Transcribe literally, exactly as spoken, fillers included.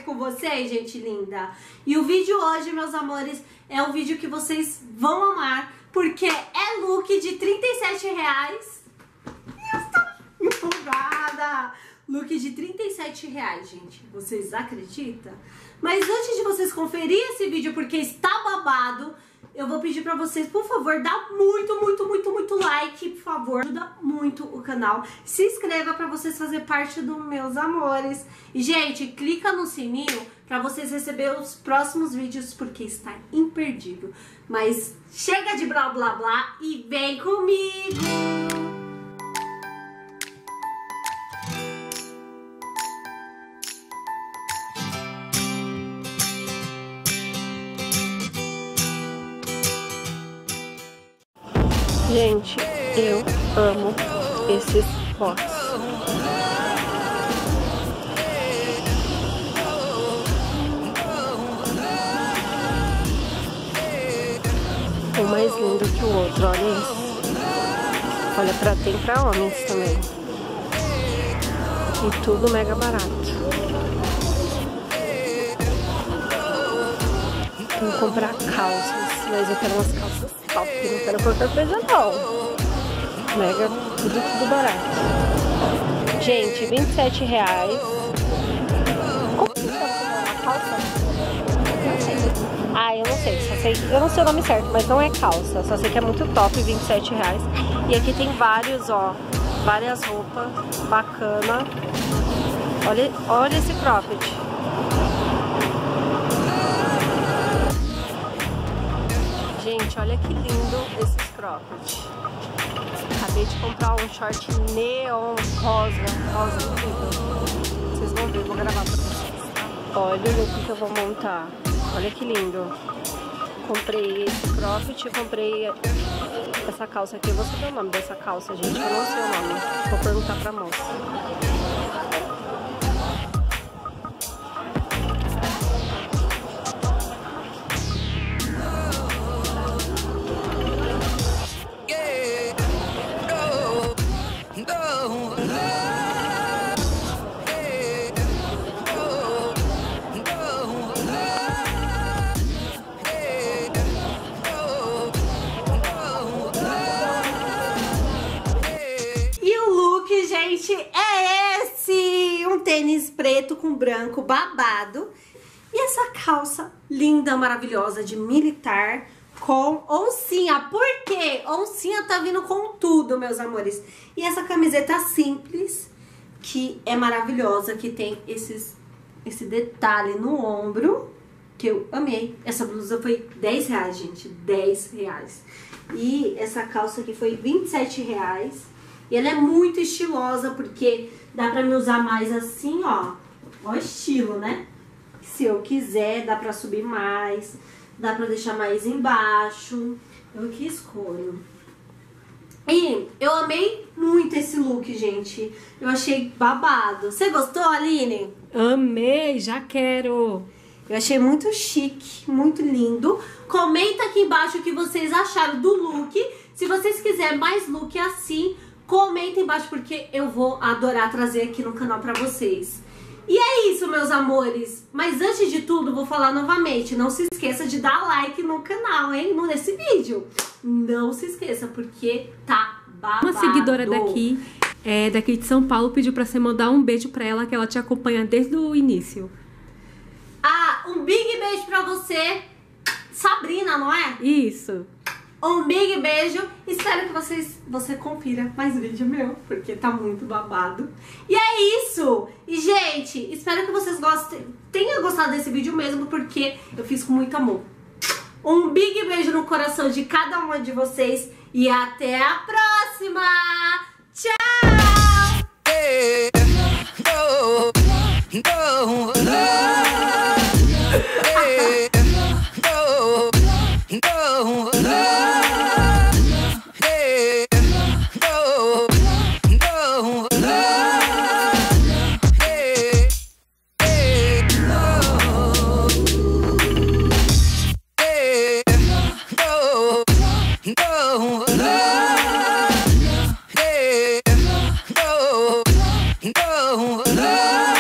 com vocês, gente linda? E o vídeo hoje, meus amores, é um vídeo que vocês vão amar, porque é look de trinta e sete reais. Eu estou empolgada! Look de trinta e sete reais, gente. Vocês acreditam? Mas antes de vocês conferir esse vídeo, porque está babado, eu vou pedir pra vocês, por favor, dá muito, muito, muito, muito like, por favor. Ajuda muito o canal. Se inscreva pra vocês fazerem parte dos meus amores. E, gente, clica no sininho pra vocês receberem os próximos vídeos, porque está imperdível. Mas chega de blá, blá, blá e vem comigo! Gente, eu amo esses bots. Um mais lindo que o outro, olha isso. Olha, pra, tem pra homens também. E tudo mega barato. Vou comprar calças, mas eu quero umas calças top, não quero qualquer coisa não. Mega, tudo, tudo barato. Gente, vinte e sete reais. Como que chama a calça? Não sei. Ah, eu não sei, só sei, eu não sei o nome certo, mas não é calça. Só sei que é muito top, vinte e sete reais. E aqui tem vários, ó, várias roupas bacana. Olha, olha esse cropped. Gente, olha que lindo esses cropped. Acabei de comprar um short neon rosa. Rosa incrível. Vocês vão ver, vou gravar pra vocês. Olha o look que eu vou montar. Olha que lindo. Comprei esse cropped, comprei essa calça aqui. Eu vou saber o nome dessa calça, gente. Eu não sei o nome. Vou perguntar pra moça. Gente, é esse! Um tênis preto com branco babado. E essa calça linda, maravilhosa de militar com oncinha. Por quê? Oncinha tá vindo com tudo, meus amores. E essa camiseta simples, que é maravilhosa, que tem esses, esse detalhe no ombro, que eu amei. Essa blusa foi dez reais, gente. dez reais. E essa calça aqui foi vinte e sete reais. E ela é muito estilosa, porque dá pra me usar mais assim, ó. Ó o estilo, né? Se eu quiser, dá pra subir mais. Dá pra deixar mais embaixo. Eu que escolho. E eu amei muito esse look, gente. Eu achei babado. Você gostou, Aline? Amei, já quero. Eu achei muito chique, muito lindo. Comenta aqui embaixo o que vocês acharam do look. Se vocês quiserem mais look assim, comenta embaixo, porque eu vou adorar trazer aqui no canal pra vocês. E é isso, meus amores. Mas antes de tudo, vou falar novamente. Não se esqueça de dar like no canal, hein? Nesse vídeo. Não se esqueça, porque tá babado. Uma seguidora daqui, é, daqui de São Paulo, pediu pra você mandar um beijo pra ela, que ela te acompanha desde o início. Ah, um big beijo pra você, Sabrina, não é? Isso. Um big beijo, espero que vocês, você confira mais vídeo meu, porque tá muito babado. E é isso! E, gente, espero que vocês gostem, tenham gostado desse vídeo mesmo, porque eu fiz com muito amor. Um big beijo no coração de cada uma de vocês e até a próxima! Tchau! No, no, no.